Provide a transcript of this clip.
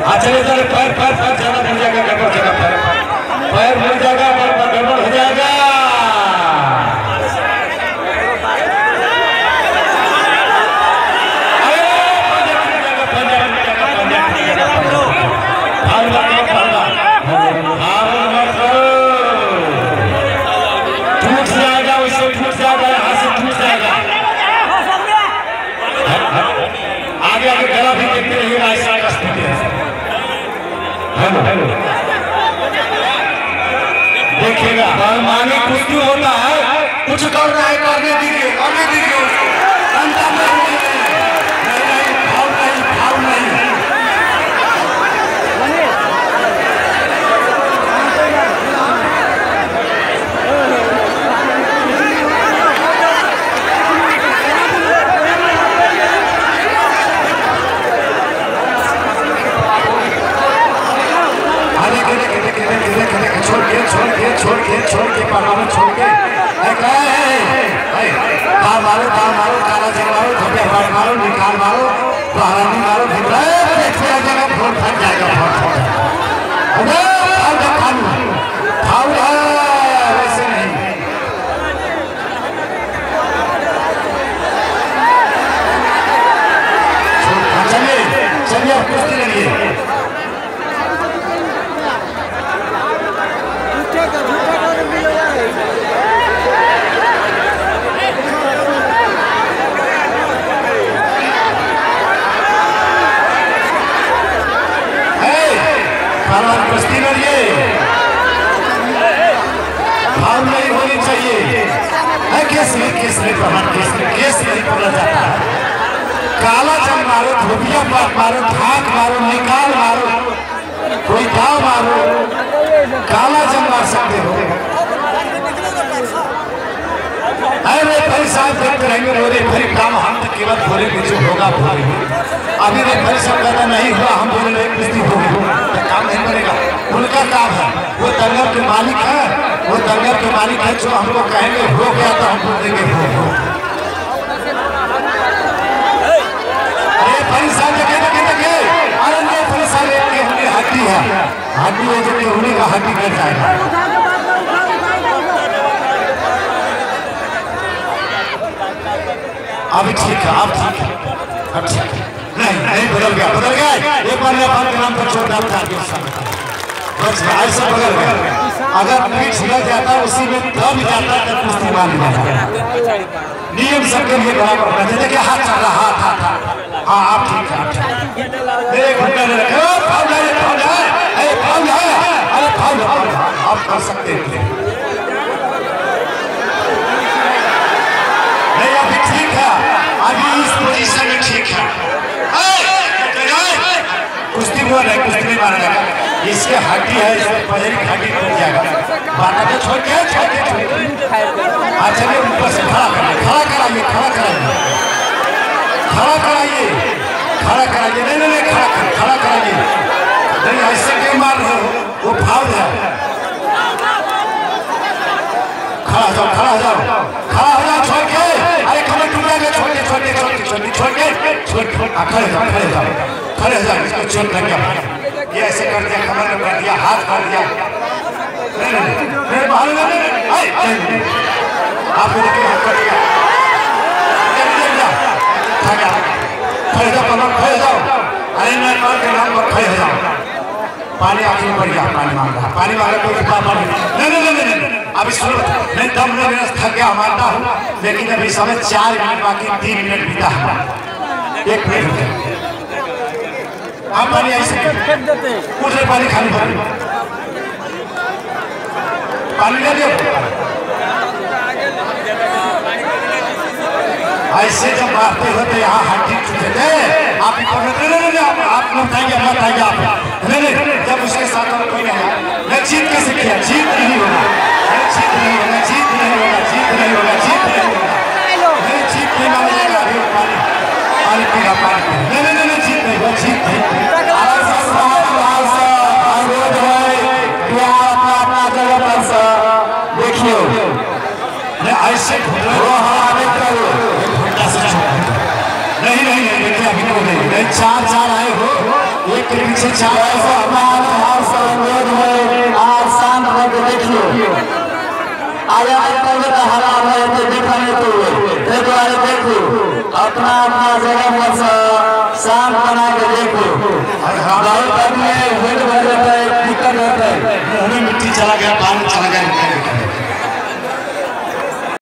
चले चले पैर पैर पैर ज्यादा मुड़ जाएगा, गड़बड़ जगह पैर पैर मुड़ जाएगा, गड़बड़ हो जाएगा। टूट जाएगा, उससे टूट जाएगा, हाथ से टूट जाएगा। आगे आगे गला भी देखते रहिएगा, ऐसा का स्थिति है। हेलो देखिएगा, मांगे कुछ होता है, कुछ कर रहा है, करने दीजिए, करने दीजिए। छोड़ के पढ़ाओ, छोड़ के मारो काला जल मारो, धोखे फाड़ मारो, निकाल मारो, बहानी मारो, जगह फोन फट जाएगा, वैसे नहीं। चलिए चलिए आप कुश्ती लगिए। कुश्ती लड़िए, भाव नहीं होनी चाहिए। केस नहीं बोला जाता है। काला जल मारो, धोबिया मारो, धाक मारो, निकाल मारो, कोई दाव मारो, काला जल मार सकते हो। अरे भाई साहब देखते रहेंगे, रोरे भाई काम हम तो केवल बोले जो होगा बोलेंगे। अभी भाई साहब कहना नहीं हुआ, हम बोले रहे कुश्ती होगी, तो काम नहीं बनेगा। उनका काम है, वो दंगल के मालिक है, वो दंगल के मालिक है। जो हमको कहेंगे हो गया तो हम बोलेंगे हो। अरे भाई साहब देखे अरे नहीं भाई साहब गेहूं हड्डी है, हड्डी है जो गेहूं का हड्डी कट जाएगा। अभी ठीक है, अब ठीक है, अब ठीक है। नहीं बदल गया, एक बार नेपाल के नाम पर छोड़ डालता है, बस ऐसा बदल गया। अगर पीठ हिल जाता उसी में दब जाता तो कुश्ती मान जाता। नियम सबके लिए बराबर होना चाहिए। देखिए हाथ चल रहा, हाथ हाँ आप ठीक है, आप एक घंटा ले रखे, अरे फाउल आप कर सकते हैं। नहीं अभी ठीक है, अभी इस पोजीशन में ठीक है। कुश्ती बोल रहे, कुश्ती नहीं मारा जाएगा। इसके हड्डी है, इसमें पजरी हड्डी टूट जाएगा। बाटा तो छोड़ के चलिए ऊपर से खड़ा कराइए, खड़ा कराइए, नहीं खड़ा कराइए। नहीं ऐसे क्यों मार रहे हो, वो भाव है। खड़ा हो जाओ, छोड़ के। अरे कमर टूट जाएगा, छोड़ के खड़े हो जाओ। इसको चोट लग गया, ये ऐसे कर दिया, कमर में कर दिया, हाथ कर दिया। आपको देखिए हाथ कर दिया, खड़े जाओ। अरे नहीं मार के नाम पर खड़े हो जाओ। पानी आगे बढ़ गया, पानी मांगा कोई नहीं। अभी सुनो, नहीं दम में थक गया मानता हूँ, लेकिन अभी समय 4 मिनट बाकी, 3 मिनट बीता है, 1 मिनट हो गया। आप पानी ऐसे कुछ पानी खाली पानी ले लियो। ऐसे जब मारते हो तो यहाँ हड्डी टूटते, आप मत आइए, नहीं जब उसके साथ और कोई नहीं, मैं जीत कैसे किया, जीत नहीं होगा, जीत नहीं होगा, जीत नहीं माना जाएगा। पानी पीगा, नहीं जीत नहीं होगा, जीत नहीं। देखियो ऐसे नहीं देखिए, अभी नहीं 4 आए हो, एक के पीछे चार अनुरोध है आज शांत होकर देख लो आया